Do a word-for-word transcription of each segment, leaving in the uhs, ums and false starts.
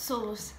soluço.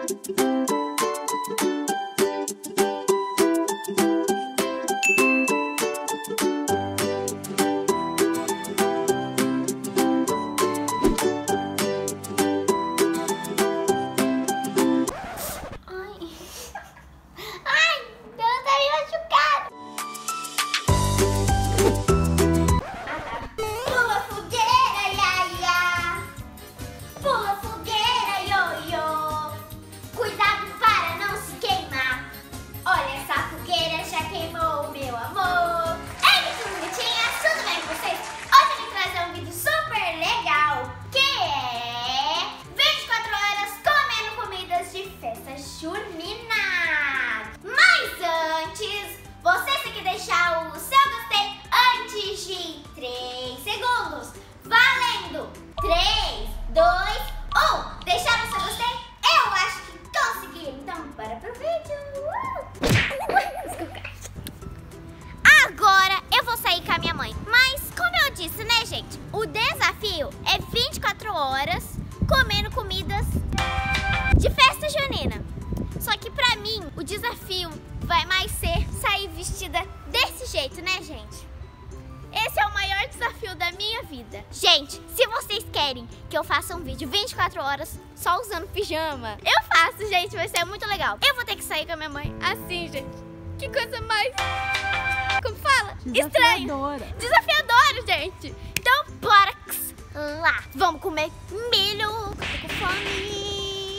O desafio é vinte e quatro horas comendo comidas de festa junina. Só que pra mim, o desafio vai mais ser sair vestida desse jeito, né, gente? Esse é o maior desafio da minha vida. Gente, se vocês querem que eu faça um vídeo vinte e quatro horas só usando pijama, eu faço, gente, vai ser muito legal. Eu vou ter que sair com a minha mãe assim, gente. Que coisa mais... Como fala? Desafiadora. Estranho. Desafiadora, gente. Então, bora lá. Vamos comer milho. Tô com fome.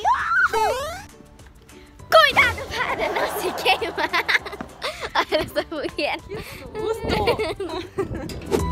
Cuidado para não se queimar. Olha essa mulher. Gostou.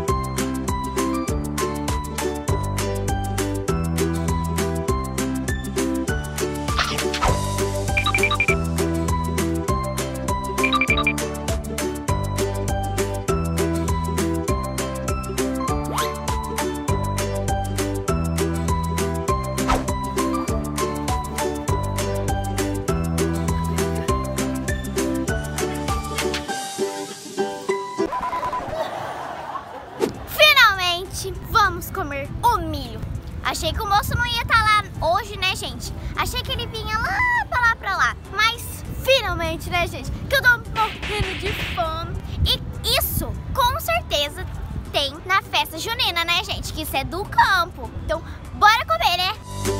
Vamos comer o milho. Achei que o moço não ia estar lá hoje, né, gente? Achei que ele vinha lá pra lá, pra lá. Mas, finalmente, né, gente? Que eu tô morrendo de fome. E isso, com certeza, tem na festa junina, né, gente? Que isso é do campo. Então, bora comer, né?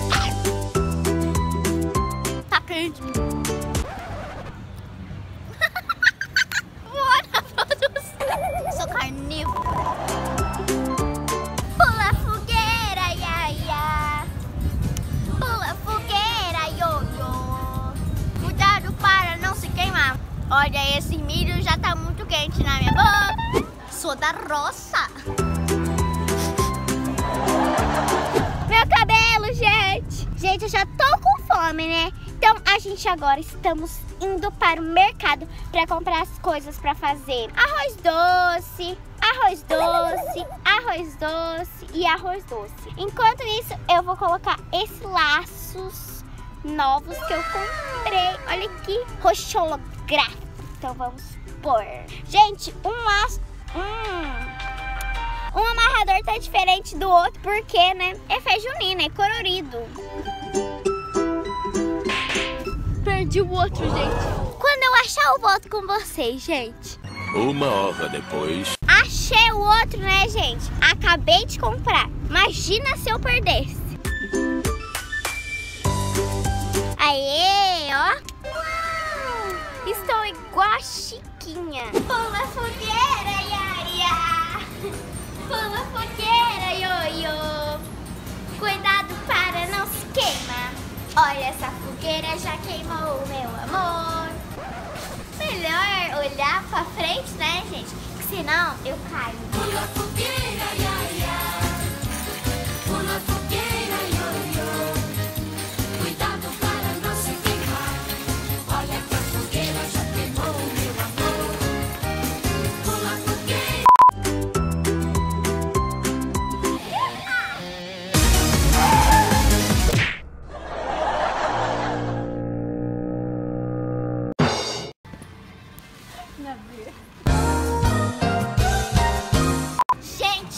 Tá quente. Bora, produção. Sou carnívoro. Olha, esse milho já tá muito quente na minha boca. Sou da roça. Meu cabelo, gente. Gente, eu já tô com fome, né? Então, a gente agora estamos indo para o mercado para comprar as coisas para fazer. Arroz doce, arroz doce, arroz doce e arroz doce. Enquanto isso, eu vou colocar esses laços novos que eu comprei. Olha aqui, roxo holográfico. Então vamos pôr. Gente, um laço... Hum, um amarrador tá diferente do outro porque, né? É festa junina, é colorido. Perdi o outro, gente. Quando eu achar, eu volto com vocês, gente. Uma hora depois. Achei o outro, né, gente? Acabei de comprar. Imagina se eu perdesse. Aê, ó. Estou igual a Chiquinha. Pula fogueira, ia, ia. Pula fogueira, ioiô. Cuidado para não se queimar. Olha, essa fogueira já queimou, meu amor. Melhor olhar pra frente, né, gente? Porque senão eu caio. Pula fogueira, ia, ia. Pula fogueira, ioiô. Cuidado para não se queimar. Olha que a fogueira já queimou, meu amor. Pula fogueira. Gente,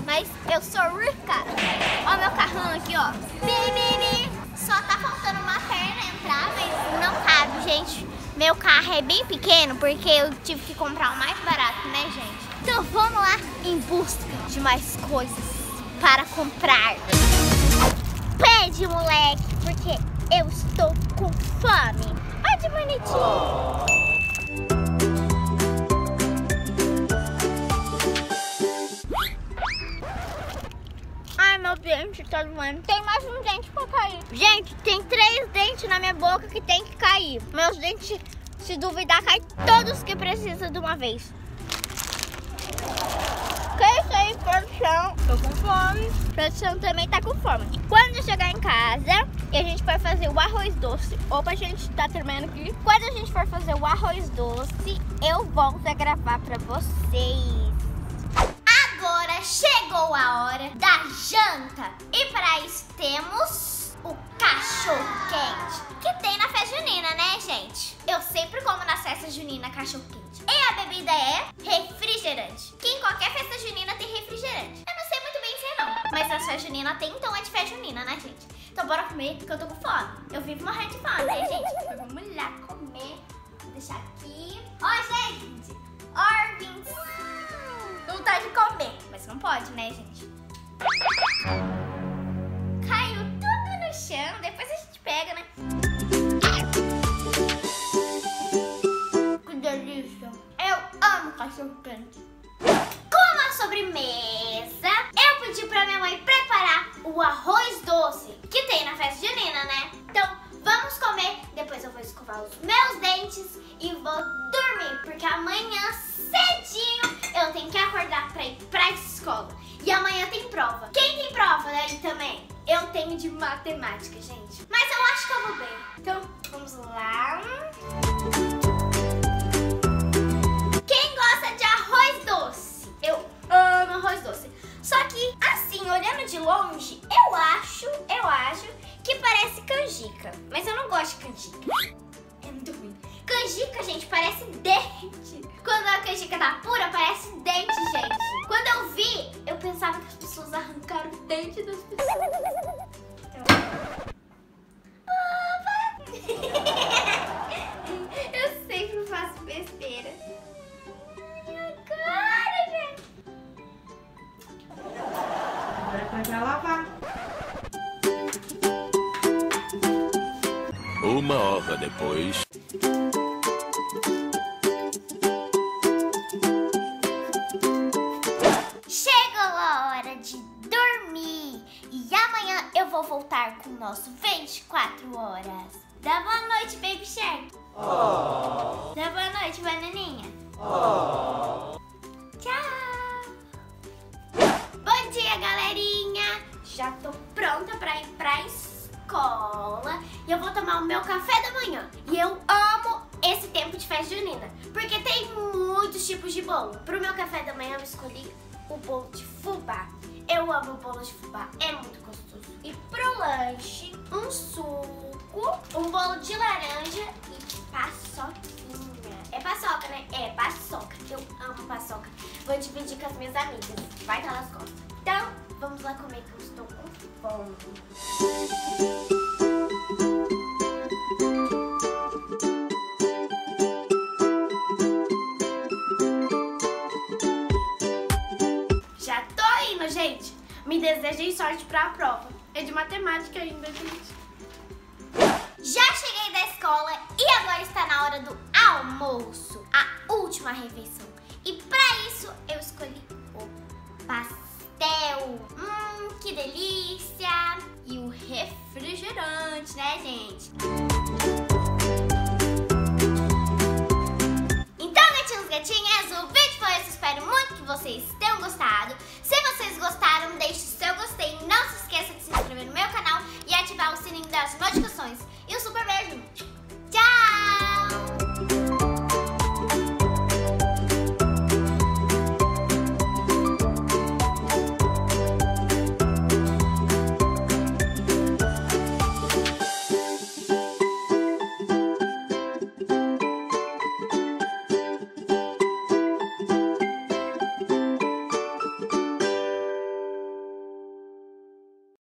mas eu sou rica. Ó meu carrão aqui, ó. Bi, bi, bi. Só tá faltando uma perna entrar, mas não cabe, gente. Meu carro é bem pequeno porque eu tive que comprar o mais barato, né, gente? Então vamos lá em busca de mais coisas para comprar. Pede, moleque, porque eu estou com fome. Olha que bonitinho. Ai, meu dente tá doendo. Tem mais um dente pra cair. Gente, tem três dentes na minha boca que tem que cair. Meus dentes, se duvidar, caem todos que precisa de uma vez. Que isso aí, produção? Tô com fome. Produção também tá com fome. Quando eu chegar em casa e a gente for fazer o arroz doce. Opa, a gente tá terminando aqui. Quando a gente for fazer o arroz doce, eu volto a gravar pra vocês. Agora chegou a hora da janta. E para isso temos o cachorro quente, que tem na festa junina, né, gente? Eu sempre como na festa junina cachorro quente. E a bebida é refrigerante, que em qualquer festa junina tem refrigerante. Eu não sei muito bem dizer não, mas a festa junina tem, então é de festa junina, né, gente? Então bora comer, porque eu tô com fome. Eu vivo morrendo de fome, né, gente? Então vamos lá comer. Vou deixar aqui. Ó, gente, Orvins. Vontade de comer, mas não pode, né, gente? Caiu tudo no chão, depois a gente pega, né? Que delícia! Eu amo cachorro quente. Como a sobremesa, eu pedi pra minha mãe preparar o arroz doce que tem na festa junina, né? Então, vamos comer, depois eu vou escovar os meus dentes e vou dormir, porque amanhã cedinho eu tenho que acordar pra ir pra escola. E amanhã tem prova. Quem tem prova daí também? Eu tenho de matemática, gente. Mas eu acho que eu vou bem. Então, vamos lá. Quem gosta de arroz doce? Eu amo arroz doce. Só que, assim, olhando de longe, eu acho, eu acho que parece canjica. Mas eu não gosto de canjica. É muito ruim. Canjica, gente, parece dente. Quando a canjica tá pura, parece dente, gente. Quando eu vi, eu pensava que as pessoas arrancaram o dente das pessoas. Então... Opa! Eu sempre faço besteira. Minha cara, gente. Agora vai pra lavar. Uma hora depois. Chegou a hora de dormir. E amanhã eu vou voltar com o nosso vinte e quatro horas. Dá boa noite, Baby Shark. Oh. Dá boa noite, bananinha. Oh. Tchau. Bom dia, galerinha. Já tô pronta pra ir pra escola. E eu vou tomar o meu café da manhã. E eu amo esse tempo de festa junina, porque tem muitos tipos de bolo. Pro meu café da manhã eu escolhi o bolo de fubá. Eu amo o bolo de fubá, é muito gostoso. E pro lanche, um suco, um bolo de laranja e paçoquinha. É paçoca, né? É paçoca. Eu amo paçoca. Vou dividir com as minhas amigas. Vai que elas gostam. Então, vamos lá comer que eu estou com fome. Gente, me desejem sorte pra prova. É de matemática ainda, gente. Já cheguei da escola e agora está na hora do almoço, a última refeição. E pra isso eu escolhi o pastel. Hum, que delícia! E o refrigerante, né, gente? Então, gatinhos, gatinhas, o vídeo foi esse. Espero muito que vocês